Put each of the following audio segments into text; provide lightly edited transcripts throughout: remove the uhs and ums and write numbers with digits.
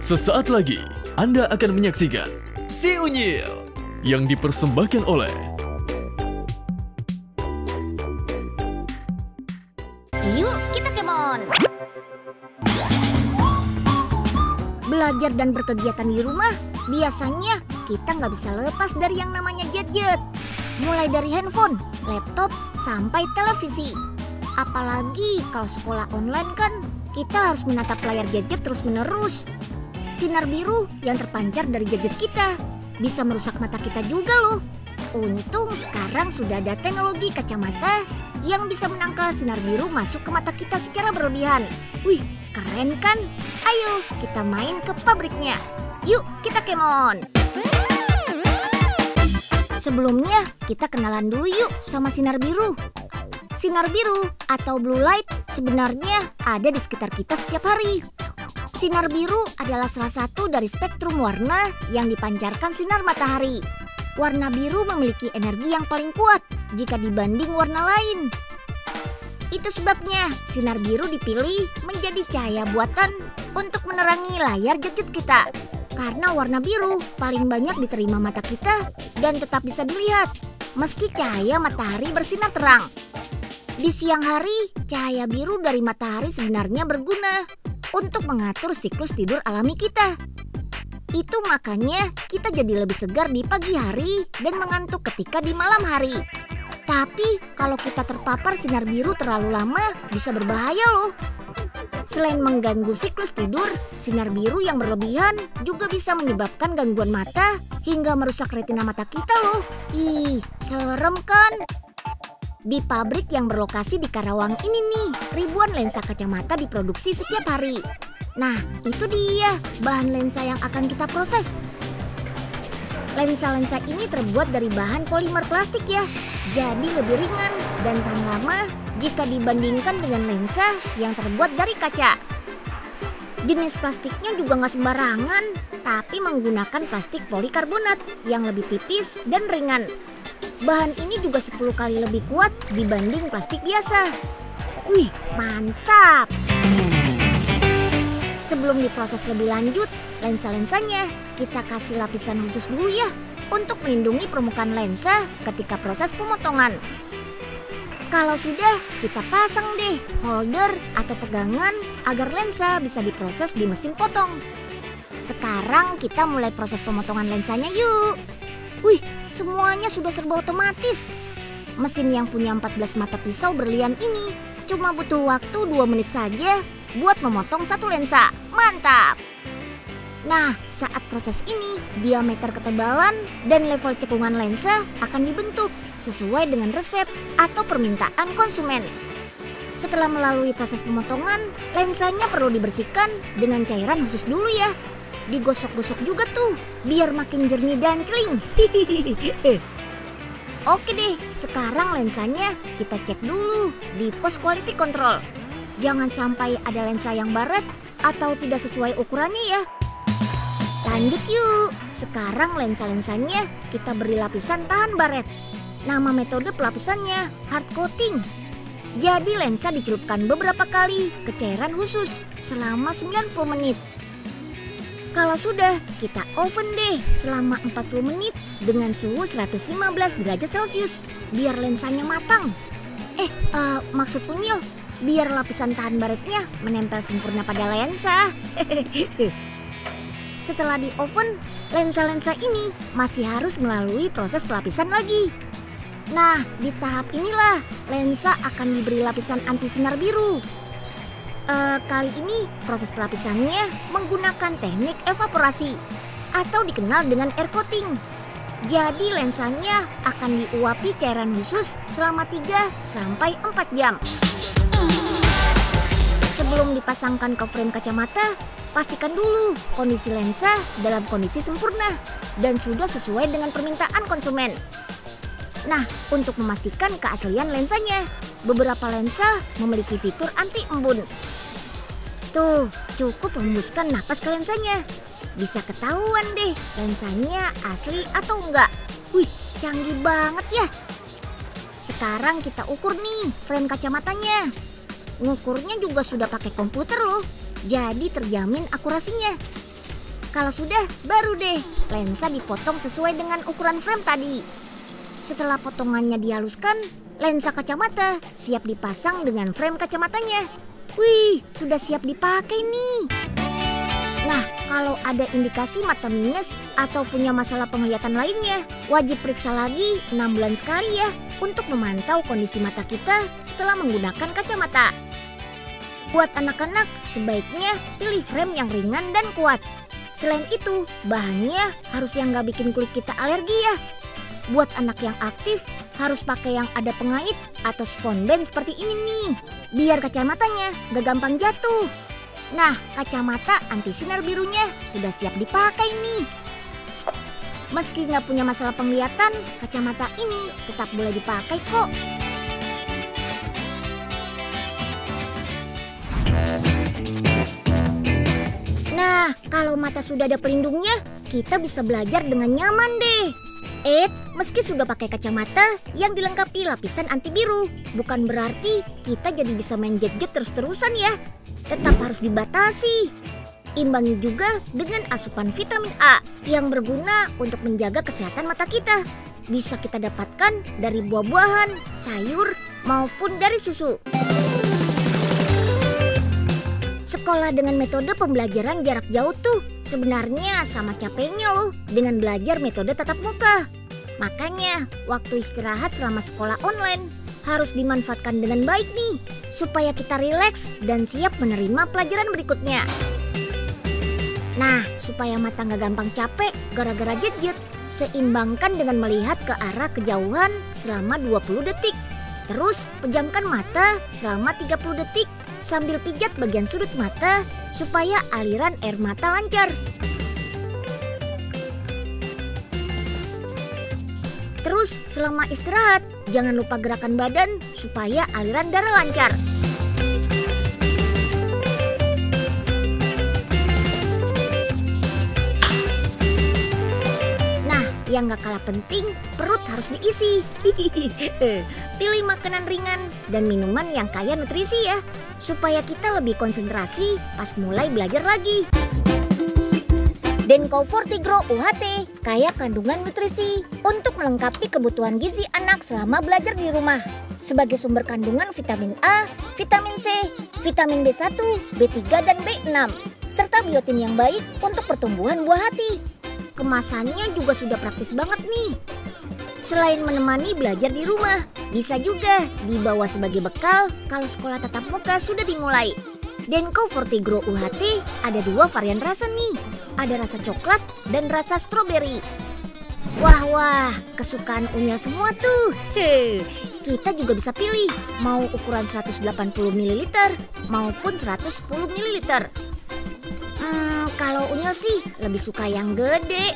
Sesaat lagi, Anda akan menyaksikan Si Unyil yang dipersembahkan oleh Yuk kita kemon. Belajar dan berkegiatan di rumah, biasanya kita nggak bisa lepas dari yang namanya gadget. Mulai dari handphone, laptop, sampai televisi. Apalagi kalau sekolah online kan, kita harus menatap layar gadget terus-menerus. Sinar biru yang terpancar dari gadget kita bisa merusak mata kita juga loh. Untung sekarang sudah ada teknologi kacamata yang bisa menangkal sinar biru masuk ke mata kita secara berlebihan. Wih, keren kan? Ayo kita main ke pabriknya. Yuk kita kemon. Sebelumnya kita kenalan dulu yuk sama sinar biru. Sinar biru atau blue light sebenarnya ada di sekitar kita setiap hari. Sinar biru adalah salah satu dari spektrum warna yang dipancarkan sinar matahari. Warna biru memiliki energi yang paling kuat jika dibanding warna lain. Itu sebabnya sinar biru dipilih menjadi cahaya buatan untuk menerangi layar gadget kita. Karena warna biru paling banyak diterima mata kita dan tetap bisa dilihat meski cahaya matahari bersinar terang. Di siang hari, cahaya biru dari matahari sebenarnya berguna untuk mengatur siklus tidur alami kita. Itu makanya kita jadi lebih segar di pagi hari dan mengantuk ketika di malam hari. Tapi kalau kita terpapar sinar biru terlalu lama bisa berbahaya loh. Selain mengganggu siklus tidur, sinar biru yang berlebihan juga bisa menyebabkan gangguan mata hingga merusak retina mata kita loh. Ih, serem kan? Di pabrik yang berlokasi di Karawang ini nih, ribuan lensa kacamata diproduksi setiap hari. Nah, itu dia bahan lensa yang akan kita proses. Lensa-lensa ini terbuat dari bahan polimer plastik ya, jadi lebih ringan dan tahan lama jika dibandingkan dengan lensa yang terbuat dari kaca. Jenis plastiknya juga nggak sembarangan, tapi menggunakan plastik polikarbonat yang lebih tipis dan ringan. Bahan ini juga 10 kali lebih kuat dibanding plastik biasa. Wih, mantap! Sebelum diproses lebih lanjut, lensa-lensanya kita kasih lapisan khusus dulu ya untuk melindungi permukaan lensa ketika proses pemotongan. Kalau sudah, kita pasang deh holder atau pegangan agar lensa bisa diproses di mesin potong. Sekarang kita mulai proses pemotongan lensanya yuk. Wih, semuanya sudah serba otomatis. Mesin yang punya 14 mata pisau berlian ini cuma butuh waktu 2 menit saja buat memotong satu lensa. Mantap! Nah, saat proses ini, diameter ketebalan dan level cekungan lensa akan dibentuk sesuai dengan resep atau permintaan konsumen. Setelah melalui proses pemotongan, lensanya perlu dibersihkan dengan cairan khusus dulu ya. Digosok-gosok juga tuh, biar makin jernih dan celing. Oke deh, sekarang lensanya kita cek dulu di pos quality control. Jangan sampai ada lensa yang baret atau tidak sesuai ukurannya ya. Lanjut yuk, sekarang lensa-lensanya kita beri lapisan tahan baret. Nama metode pelapisannya hard coating. Jadi lensa dicelupkan beberapa kali ke cairan khusus selama 90 menit. Kalau sudah, kita oven deh selama 40 menit dengan suhu 115 derajat Celcius biar lensanya matang. Maksud Unyil, biar lapisan tahan baretnya menempel sempurna pada lensa. Setelah di oven, lensa-lensa ini masih harus melalui proses pelapisan lagi. Nah, di tahap inilah lensa akan diberi lapisan anti sinar biru. Kali ini proses pelapisannya menggunakan teknik evaporasi atau dikenal dengan air coating. Jadi lensanya akan diuapi cairan khusus selama 3-4 jam. Sebelum dipasangkan ke frame kacamata, pastikan dulu kondisi lensa dalam kondisi sempurna dan sudah sesuai dengan permintaan konsumen. Nah, untuk memastikan keaslian lensanya, beberapa lensa memiliki fitur anti embun. Tuh, cukup hembuskan napas ke lensanya. Bisa ketahuan deh lensanya asli atau enggak. Wih, canggih banget ya. Sekarang kita ukur nih frame kacamatanya. Ngukurnya juga sudah pakai komputer loh, jadi terjamin akurasinya. Kalau sudah, baru deh lensa dipotong sesuai dengan ukuran frame tadi. Setelah potongannya dihaluskan, lensa kacamata siap dipasang dengan frame kacamatanya. Wih, sudah siap dipakai nih. Nah, kalau ada indikasi mata minus atau punya masalah penglihatan lainnya, wajib periksa lagi 6 bulan sekali ya untuk memantau kondisi mata kita setelah menggunakan kacamata. Buat anak-anak, sebaiknya pilih frame yang ringan dan kuat. Selain itu, bahannya harus yang gak bikin kulit kita alergi ya. Buat anak yang aktif, harus pakai yang ada pengait atau sponsben seperti ini nih, biar kacamatanya gak gampang jatuh. Nah, kacamata anti sinar birunya sudah siap dipakai nih. Meski nggak punya masalah penglihatan, kacamata ini tetap boleh dipakai kok. Nah, kalau mata sudah ada pelindungnya, kita bisa belajar dengan nyaman deh. Meski sudah pakai kacamata yang dilengkapi lapisan anti biru, bukan berarti kita jadi bisa main jet-jet terus-terusan ya. Tetap harus dibatasi. Imbangi juga dengan asupan vitamin A yang berguna untuk menjaga kesehatan mata kita. Bisa kita dapatkan dari buah-buahan, sayur, maupun dari susu. Sekolah dengan metode pembelajaran jarak jauh tuh sebenarnya sama capeknya loh dengan belajar metode tatap muka. Makanya waktu istirahat selama sekolah online harus dimanfaatkan dengan baik nih, supaya kita rileks dan siap menerima pelajaran berikutnya. Nah, supaya mata nggak gampang capek gara-gara jet-jet, seimbangkan dengan melihat ke arah kejauhan selama 20 detik. Terus pejamkan mata selama 30 detik sambil pijat bagian sudut mata supaya aliran air mata lancar. Terus selama istirahat, jangan lupa gerakan badan supaya aliran darah lancar. Nah, yang gak kalah penting, perut harus diisi. Pilih makanan ringan dan minuman yang kaya nutrisi ya, supaya kita lebih konsentrasi pas mulai belajar lagi. Denko Fortigro UHT kaya kandungan nutrisi untuk melengkapi kebutuhan gizi anak selama belajar di rumah. Sebagai sumber kandungan vitamin A, vitamin C, vitamin B1, B3, dan B6, serta biotin yang baik untuk pertumbuhan buah hati. Kemasannya juga sudah praktis banget nih. Selain menemani belajar di rumah, bisa juga dibawa sebagai bekal kalau sekolah tatap muka sudah dimulai. Denko Fortigro UHT ada 2 varian rasa nih. Ada rasa coklat dan rasa stroberi. Wah, kesukaan Unyil semua tuh. Kita juga bisa pilih mau ukuran 180 ml maupun 110 ml. Kalau Unyil sih lebih suka yang gede.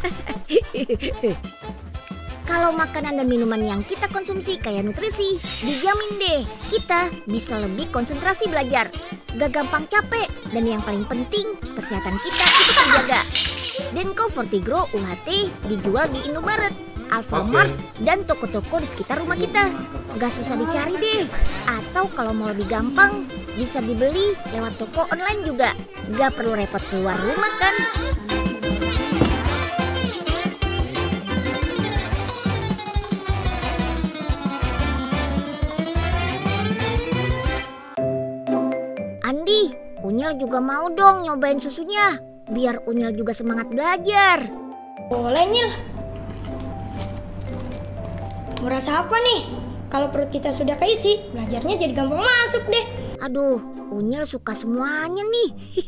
Kalau makanan dan minuman yang kita konsumsi kaya nutrisi, dijamin deh kita bisa lebih konsentrasi belajar, gak gampang capek, dan yang paling penting kesehatan kita itu terjaga. Denko Fortigro UHT dijual di Indomaret, Alfamart, dan toko-toko di sekitar rumah kita. Gak susah dicari deh. Atau kalau mau lebih gampang, bisa dibeli lewat toko online juga. Gak perlu repot keluar rumah kan. Andi, Unyil juga mau dong nyobain susunya, biar Unyil juga semangat belajar. Boleh, Nyil. Merasa apa nih? Kalau perut kita sudah keisi, belajarnya jadi gampang masuk deh. Aduh, Unyil suka semuanya nih.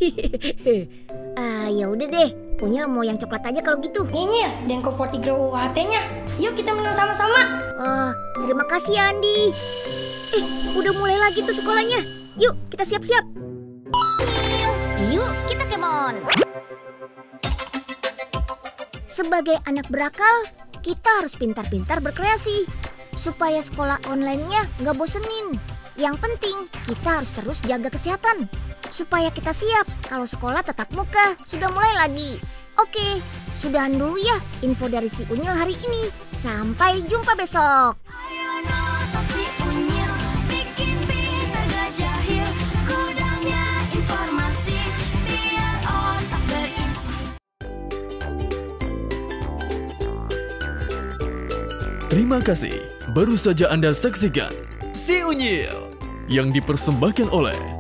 Ya udah deh, Unyil mau yang coklat aja kalau gitu. Nih, Nyil, Denko Fortigro UHT-nya. Yuk kita menang sama-sama. Terima kasih ya, Andi. Udah mulai lagi tuh sekolahnya. Yuk, kita siap-siap. Yuk, kita kemon. Sebagai anak berakal, kita harus pintar-pintar berkreasi supaya sekolah online-nya nggak bosenin. Yang penting, kita harus terus jaga kesehatan supaya kita siap kalau sekolah tatap muka sudah mulai lagi. Oke, sudahan dulu ya info dari si Unyil hari ini. Sampai jumpa besok. Terima kasih. Baru saja Anda saksikan Si Unyil yang dipersembahkan oleh